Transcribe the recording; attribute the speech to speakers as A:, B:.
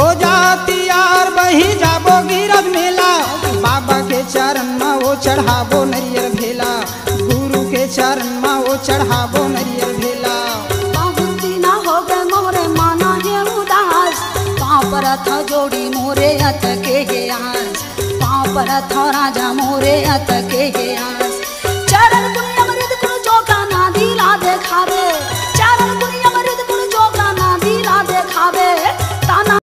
A: हो जाती यार बही जाबो गिरद मेला, बाबा के चरण में वो चढ़ाबो नरियर भेला, गुरु के चरण में वो चढ़ाबो नरियर भेला।
B: बहुत दिन हो गए मोरे माना है उदास, पाँव पर था जोड़ी मोरे अत के आस, पाँव पर था राजा मोरे अत के आस।